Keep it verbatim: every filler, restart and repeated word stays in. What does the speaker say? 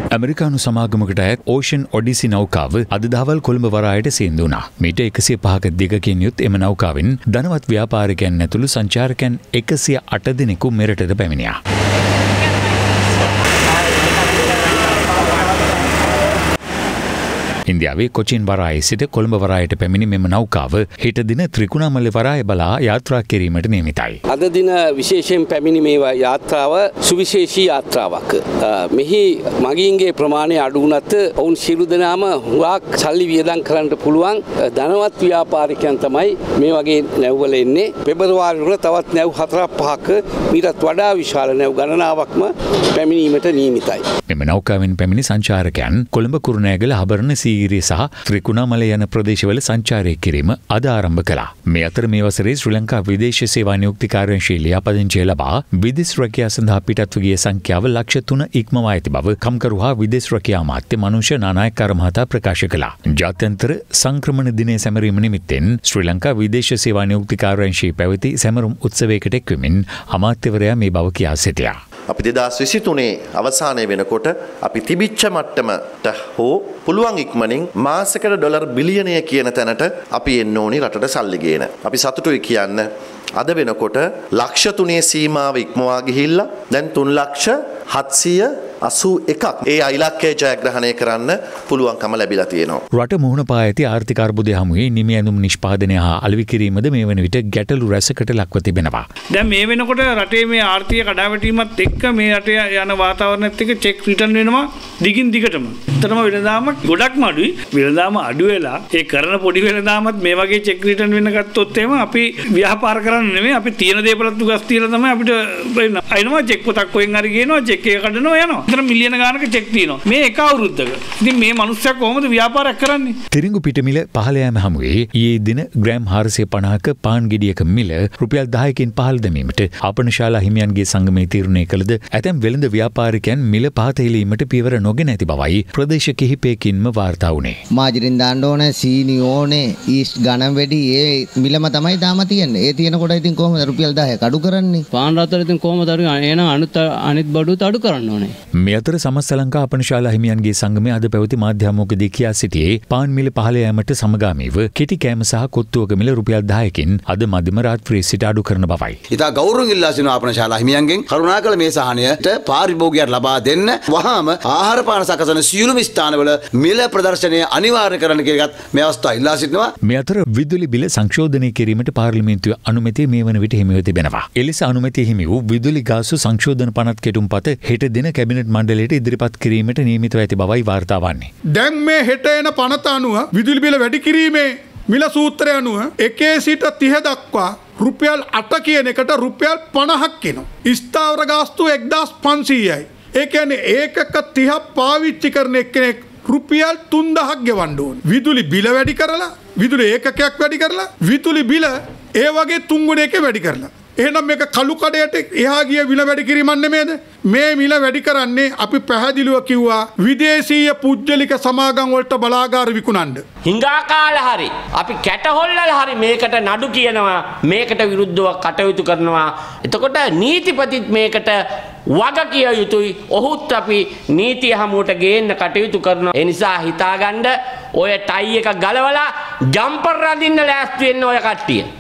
ඇමරිකානු සමාගමකට ඇත් ocean odyssey නෞකාව අද දහවල් කොළඹ වරායට සේන්දු වුණා. මීට එකසිය පහක දිගකින් යුත් එම නෞකාවෙන් ධනවත් ව්‍යාපාරිකයන් ඇතුළු සංචාරකයන් එකසිය අට දෙනෙකු මෙරටට පැමිණියා. ඉන්දියාවේ කොචින් වරායේ සිට කොළඹ වරායට පැමිණි මෙම නෞකාව හෙට දින ත්‍රිකුණාමලය වරාය බලා යාත්‍රා කිරීමට නියමිතයි. අද දින විශේෂයෙන් පැමිණි මේ යාත්‍රාව සුවිශේෂී යාත්‍රාවක්. මෙහි මගීන්ගේ ප්‍රමාණය අඩු වුණත් ඔවුන් සියලු දෙනාම හුඟක් සල්ලි වියදම් කරන්න පුළුවන් ධනවත් ව්‍යාපාරිකයන් තමයි මේ වගේ නැව්වල එන්නේ. පෙබරවාරි වල තවත් නැව් හතරක් පහක මීටත් වඩා විශාල නැව් ගණනාවක්ම පැමිණීමට නියමිතයි. මෙම නෞකාවෙන් පැමිණි සංචාරකයන් කොළඹ කුරුණෑගල හබරණ සීගිරිය සහ ත්‍රිකුණාමලය යන ප්‍රදේශවල සංචාරය කිරීම අද ආරම්භ කළා. මේ අතර මේ වසරේ ශ්‍රී ලංකා විදේශ සේවා නියුක්ති කාර්යාංශයේ ලියාපදිංචිය ලබා විදේශ රැකියාව සඳහා පිටත්ව ගිය සංඛ්‍යාව ලක්ෂ තුන ඉක්මවා ඇති බව කම්කරු හා විදේශ රැකියා අමාත්‍ය මනුෂ්‍ය නානායක්කාර මහතා ප්‍රකාශ කළා. ජාත්‍යන්තර සංක්‍රමණ දිනය සැමරීම නිමිත්තෙන් ශ්‍රී ලංකා විදේශ සේවා නියුක්ති කාර්යාංශයේ පැවති සැමරුම් උත්සවයකට එක්වමින් අමාත්‍යවරයා මේ බව කියා සිටියා. අපි දෙදාස් විසිතුනේ අවසානය වෙනකොට අපි තිබිච්ච මට්ටමට හෝ පුළුවන් ඉක්මනින් මාසෙකට ඩොලර් බිලියනය කියන තැනට අපි එන්න ඕනි රටට සල්ලි ගේන. අපි සතුටුයි කියන්න අද වෙනකොට ලක්ෂ තුනේ සීමාව ඉක්මවා ගිහිල්ලා දැන් තුන් ලක්ෂ හත්සිය අසූ එකක් ඒ ඉලක්කය ජයග්‍රහණය කරන්න පුළුවන්කම ලැබිලා තියෙනවා. රට මුහුණ පා ඇති ආර්ථික අර්බුදය හමුවේ නිමි ඇඳුම් නිෂ්පාදනය හා අලෙවි කිරීමද මේ වන විට ගැටලු රැසකට ලක්ව තිබෙනවා. දැන් මේ වෙනකොට රටේ මේ ආර්ථික කඩාවැටීමත් එක්ක මේ රටේ යන වාතාවරණයත් එක්ක චෙක් රිටර්න් වෙනවා දිගින් දිගටම. ඇත්තටම වෙනදාම ගොඩක්ම අඩුයි. වෙනදාම අඩු වෙලා ඒ කරන පොඩි වෙනදාමත් මේ වගේ චෙක් රිටර්න් වෙන්න ගත්තොත් එහෙම අපි ව්‍යාපාර කරන්න නෙමෙයි අපි තියෙන දේපලත් උගස් තියලා තමයි අපිට අයිනවා චෙක් පොතක් කොහෙන් හරි ගේනවා චෙක් එක කඩනවා යනවා. අතන මිලියන ගානක චෙක් තියෙනවා. මේ එක අවුරුද්දක. ඉතින් මේ මිනිස්සයා කොහොමද ව්‍යාපාරයක් කරන්නේ? තිරිඟු පිටමිල පහළ යාම හමුවේ ඊයේ දින ග්‍රෑම් හාරසිය පනහක පාන් ගෙඩියක මිල රුපියල් දහයකින් පහළ දැමීමට ආපනශාලා හිමියන්ගේ සංගමයේ තීරණය කළද ඇතැම් වෙළඳ ව්‍යාපාරිකයන් මිල පහත හෙලීමට පියවර නොගෙන ඇති බවයි ප්‍රදේශ කිහිපයකින්ම වාර්තා වුණේ. මාජරින් දාන්න ඕනේ සීනි ඕනේ ඊස්ට් ගණන් වැඩි ඒ මිලම තමයි තාම තියෙන්නේ. ඒ තියෙනකොට ඉතින් කොහොමද රුපියල් දහයක් අඩු කරන්නේ? පාන් රටවල ඉතින් කොහොමද අඩු එන අනිත් අනිත් බඩුත් අඩු කරන්න ඕනේ. මේ අතර සමස්ත ලංකා ආපනශාලා හිමියන්ගේ සංගමය අද පැවති මාධ්‍යමෝකදී කියා සිටියේ පාන් මිල පහළ යාමට සමගාමීව කෙටි කෑම සහ කොත්තුවක මිල රුපියල් දහයකින් අද මධ්‍යම රාත්‍රියේ සිට අඩු කරන බවයි. ඉතා ගෞරවයෙන් ඉල්ලා සිටින ආපනශාලා හිමියන්ගෙන් කරුණාකර මේ සහනයට පාරිභෝගිකයන්ට ලබා දෙන්න වහාම ආහාර පාන සකසන සියලුම ස්ථානවල මිල ප්‍රදර්ශනය අනිවාර්ය කරන්න කියලාත් මේ අවස්ථාව ඉල්ලා සිටිනවා. මේ අතර විදුලි බිල සංශෝධනය කිරීමට පාර්ලිමේන්තුවේ අනුමැතිය මේ වන විට හිමිව තිබෙනවා. එලෙස අනුමැතිය හිමි වූ විදුලි ගාස්තු සංශෝධන පනත් කෙටුම්පත හෙට දින කැබිනට් මණ්ඩලයට ඉදිරිපත් කිරීමට නියමිතව ඇති බවයි වාර්තා වන්නේ. දැන් මේ හෙට එන පනත අනුව විදුලි බිල වැඩි කිරීමේ මිල සූත්‍රය අනුව එකේ සිට තිහ දක්වා රුපියල් අට කියන එකට රුපියල් පනහක් එනවා. ස්ථාවර ගාස්තු එක්දාස් පන්සීයයි. ඒ කියන්නේ ඒකක තිහක් පාවිච්චි කරන එක්කෙනෙක් රුපියල් තුන්දහක් ගෙවන්න ඕන. විදුලි බිල වැඩි කරලා, විදුලි ඒකකයක් වැඩි කරලා, විදුලි බිල ඒ වගේ තුන් ගුණයක වැඩි කරලා. එහෙනම් මේක කළු කඩයට එහා ගිය මිල වැඩි කිරීමක් නෙමෙයිද? මේ මිල වැඩි කරන්නේ අපි පැහැදිලිව කිව්වා විදේශීය පුජ්‍යලික සමාගම් වලට බලාගාර විකුණන්න. හිඟා කාලා හරි අපි කැටහොල්ලලා හරි මේකට නඩු කියනවා, මේකට විරුද්ධව කටයුතු කරනවා. එතකොට නීතිපතිත් මේකට වග කිය යුතුයි. ඔහුත් අපි නීතිය හමුවට ගේන්න කටයුතු කරනවා. ඒ නිසා හිතාගන්න ඔය ටයි එක ගලවලා ජම්පර් රඳින්න ලෑස්ති වෙන්න ඔය කට්ටිය.